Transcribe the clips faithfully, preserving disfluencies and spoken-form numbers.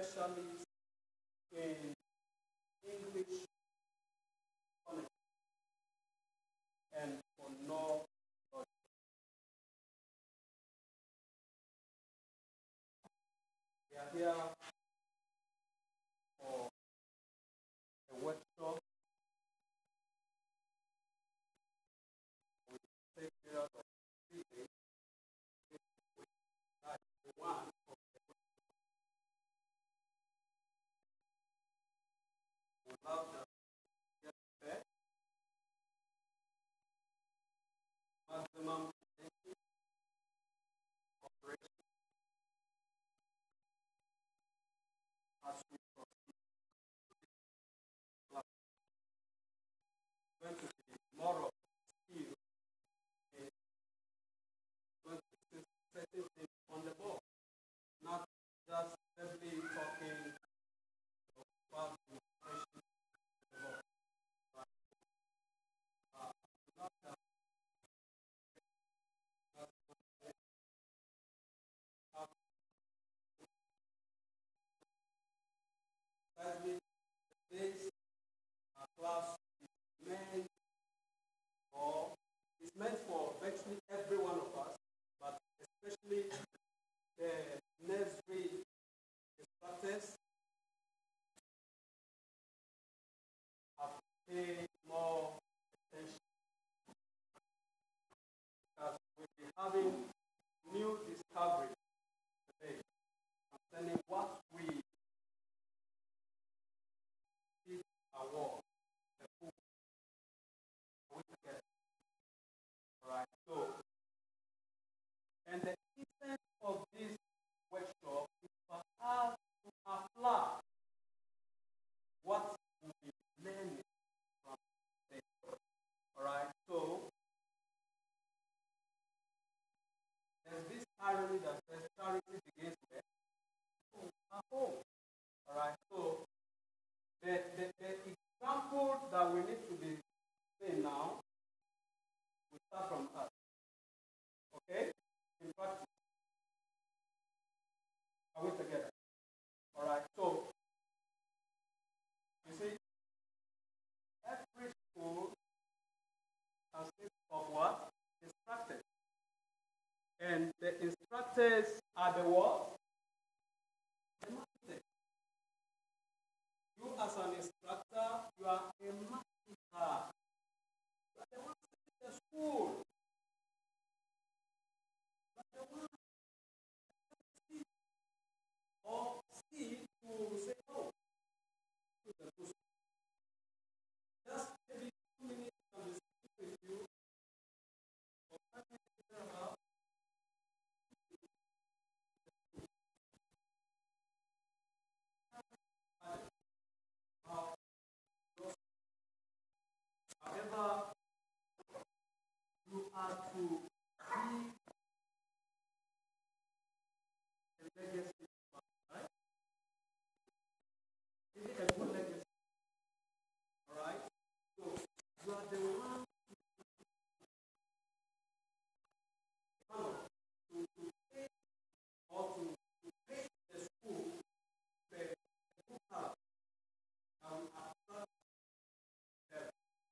specialist in English phonics and phonology. We are here for a workshop with a period of three days. That's one of the workshops. We love that. Get prepared. Maximum potential operation as we proceed. Going to be more of skill in going to see certain things on the board, not just simply talking about the operation of the board. Right? Uh, not that Sadly, this uh, class is meant for is meant for virtually every one of us, but especially the nursery instructors have paid more attention because we'll be having new discoveries today concerning what we teach award the book we together. All right. So, and the essence of this workshop is for us to apply what we'll be learning from this. All right. So, there's this irony that says charity begins where? At home. All right. So, the, the, the example that we need to be saying now will start from us. Okay? In practice. Are we together? All right. So, you see, every school consists of what? Instructors. And the instructors are the what? The masters. You as an instructor, you are a master. You are the one in the school. You are the one see or see to say no to the person. Just maybe two minutes can be speaking with you or five minutes about however, you are to be a legacy, right? Is it a good legacy? All right? So, you are the one to, to pay or to, to pay the school the, the book card that will attract them.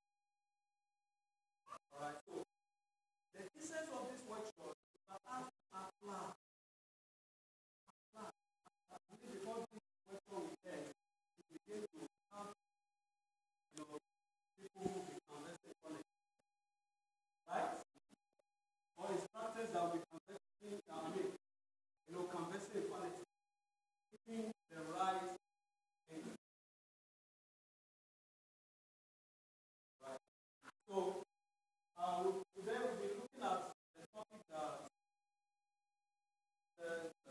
All right? So, the essence of this workshop is that us apply. Apply. Apply. Before this workshop will end, we begin to have you know, people who will be conversing on it. Right? Or instructors that will be conversing, I mean, you know, conversing equality. Keeping the right thing. Right? So, uh, today we'll be looking at the topic that says uh,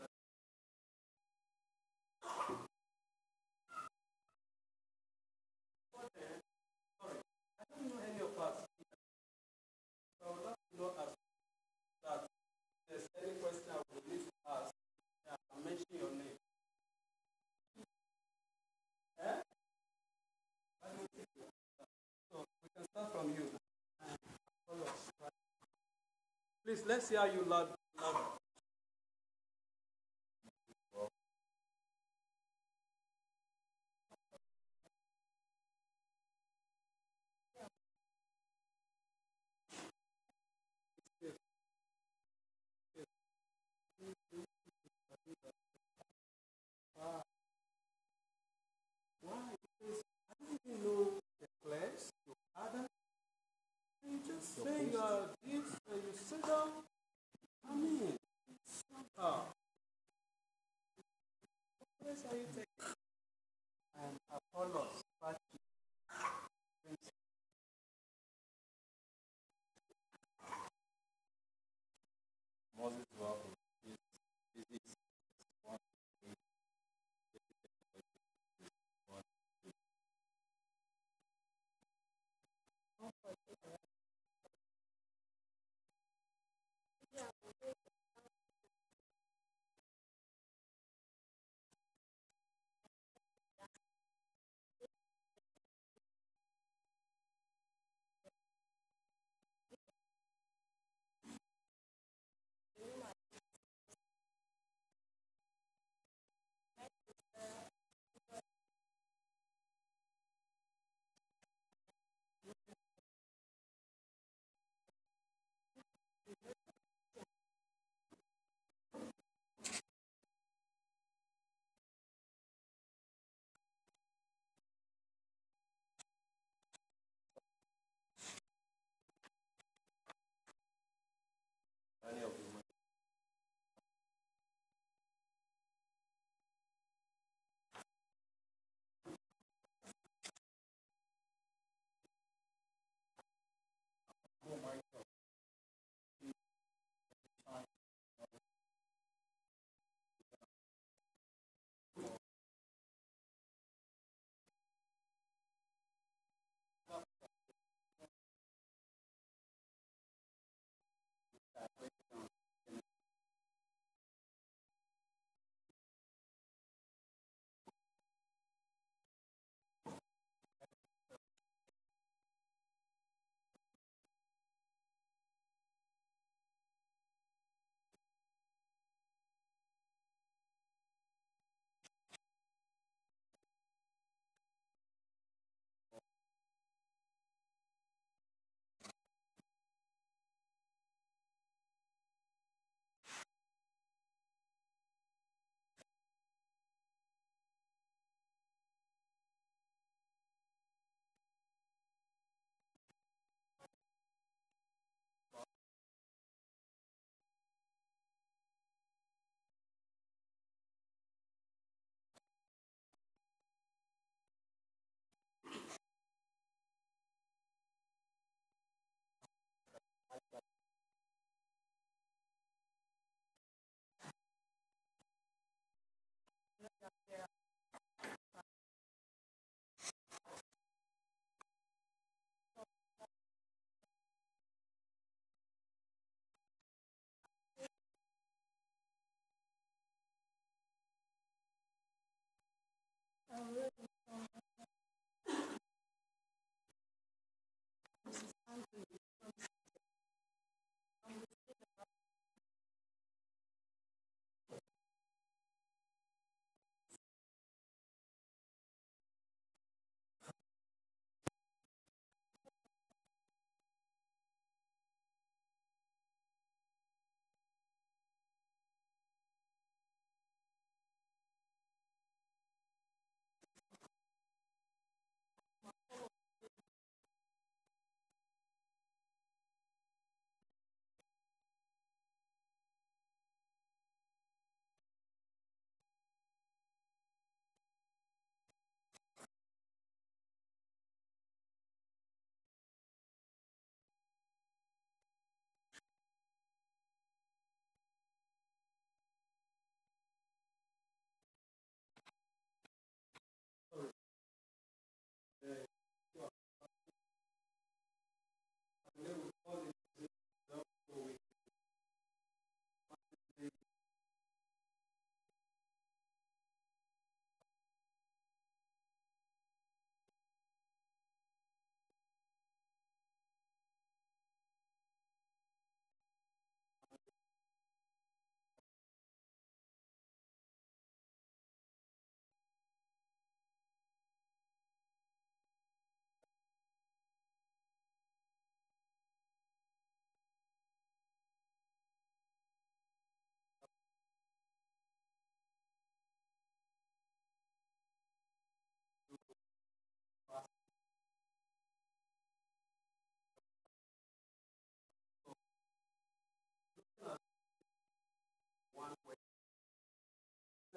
sorry, I don't know any of us. So I would like to know as that if there's any question I would need to ask, I can mention your name. Eh? I don't think so. So we can start from you. Please, let's hear you loud. loud.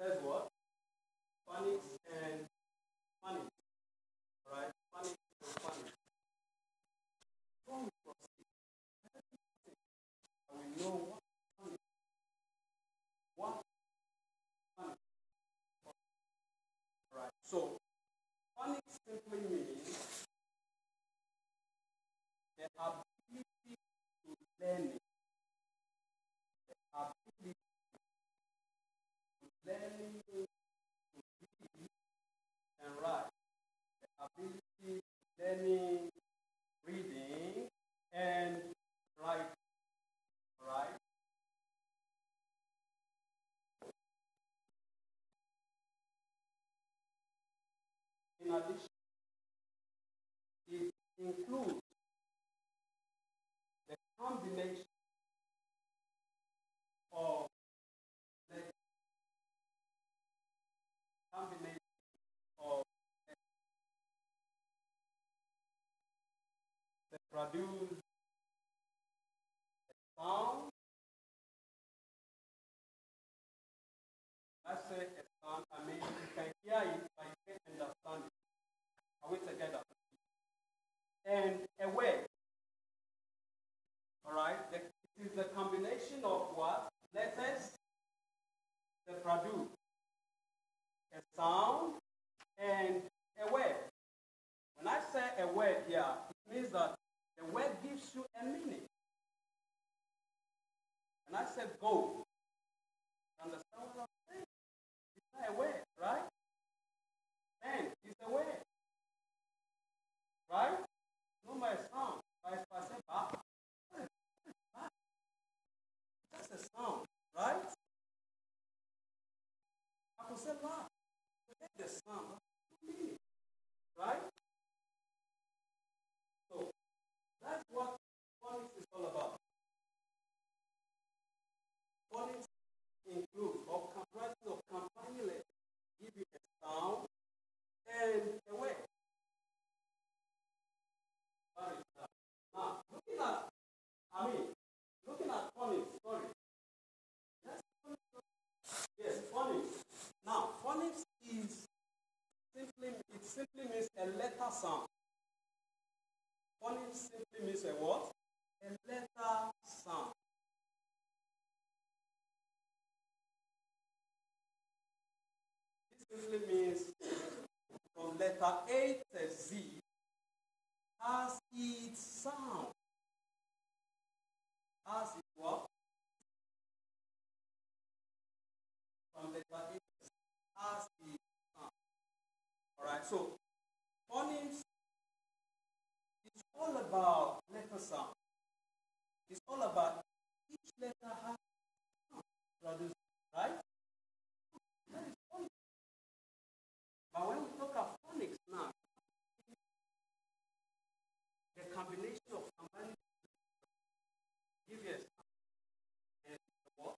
says what? Phonics and phonics. Alright? Phonics and phonics. Before we proceed, we know what phonics. What phonics. Alright. So phonics simply means the ability to learn it. The ability to learning to read and write. The ability to learning reading and writing. Right? In addition, it includes the combination of the combination of the produce the sound. I say a sound, I mean you can hear it, but you can't understand it. Are we together? And a word. Alright? It is the combination of what? Letters that produce a sound and a word. When I say a word here, it means that the word gives you a meaning. When I say go, you understand what I'm saying? It's not a word, right? Then it's a word. Right? No my sound. But if I say ba, what is ba? That's a sound, right? I could say la. Forget the sound. What's the meaning? Right? So that's what phonics is all about. Phonics includes or comprises of companion letters, give you a sound and a word. Now, looking at, I mean, looking at phonics, sorry. Yes, phonics. Yes, phonics. Now, phonics is simply, it simply means a letter sound. Phonics simply means a what? A letter sound. This simply means from letter A to Z has its sound. Has its what? From letter A to Z has its sound. Alright, so phonics is all about letter sound. It's all about each letter has sound produced, right? That is phonics. But when we talk of phonics now, the combination of combining give you a sound and what?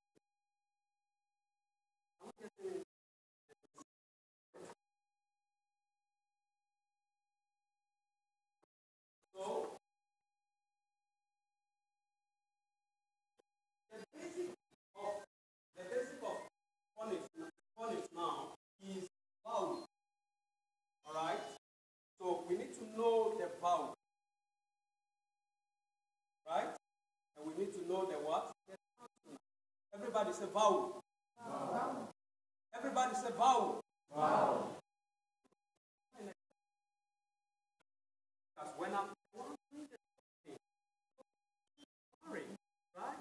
I'm getting so the basic of the basic of phonics, phonics now is vowel. Alright? So we need to know the vowel. Right? And we need to know the what? The consonant. Everybody say vowel. Vowel. Everybody say vowel. Vowel. Because when I'm wondering the thing, sorry, right?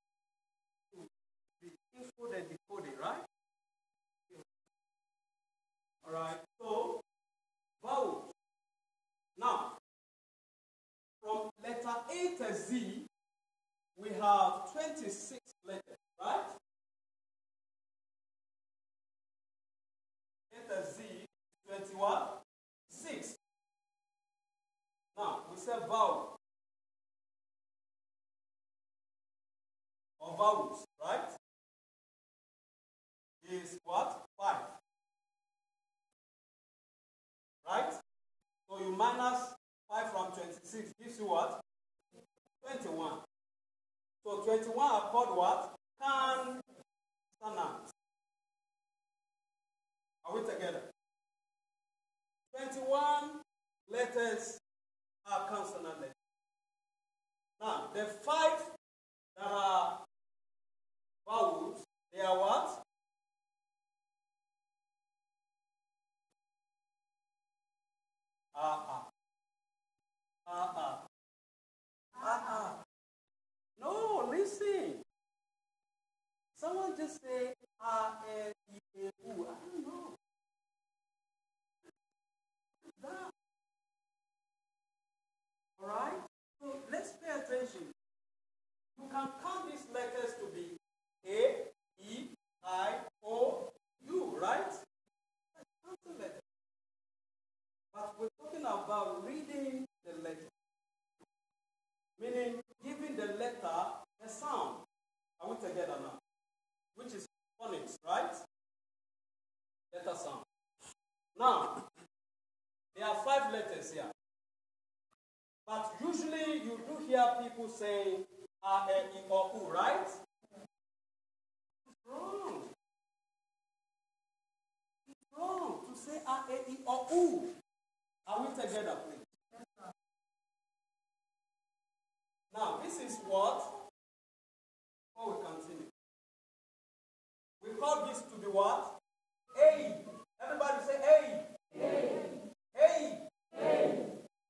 The encode and decoding, right? Alright, so vowels. Now, from letter A to Z, we have twenty-six letters, right? A to Z, twenty-one, six. Now, we say vowel. Or vowels, right? Is what? Five. Right? So you minus five from twenty-six gives you what? twenty-one. So twenty-one are called what? Consonants. Are we together? twenty-one letters are consonant letters. Now, the five that are vowels, they are what? Ah, ah. Ah, ah. Ah, ah. No, listen. Someone just say, ah, eh, eh, ooh. I don't know. That. All right? So let's pay attention. You can count these letters to be A, E, I, O, U, right? Count the letters. But we're talking about reading the letter. Meaning giving the letter a sound. Are we together now? Which is phonics, right? Letter sound. Now, there are five letters here. But usually you do hear people saying A, E, I, O, U, right? It's wrong. It's wrong to say A, E, I, O, U. Are we together, please? Now, this is what, before we continue, we call this to be what? A. Everybody say A. A. A. A.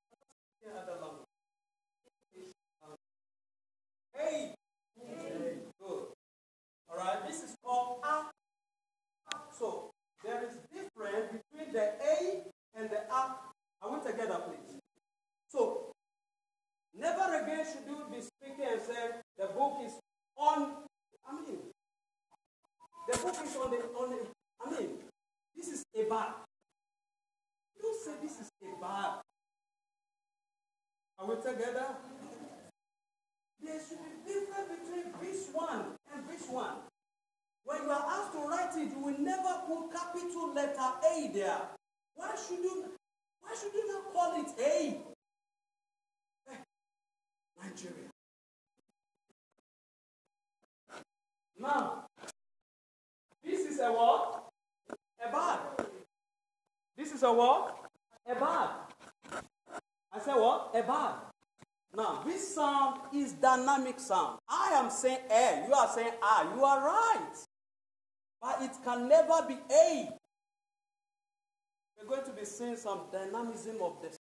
A. Good. All right, this is called A. So, there is difference between the A and the A. Are we together, please? So, never again should you be speaking and say the book is on. I mean, the book is on the on the. I mean, this is a bag. Don't say this is a bag. Are we together? There should be difference between this one and this one. When you are asked to write it, you will never put capital letter A there. Why should you? Why should you not call it A? Nigeria. Now, this is a what? A bag. This is a what? A bag. I said what? A bag. Now, this sound is dynamic sound. I am saying A. You are saying A. You are right. But it can never be A. We're going to be seeing some dynamism of the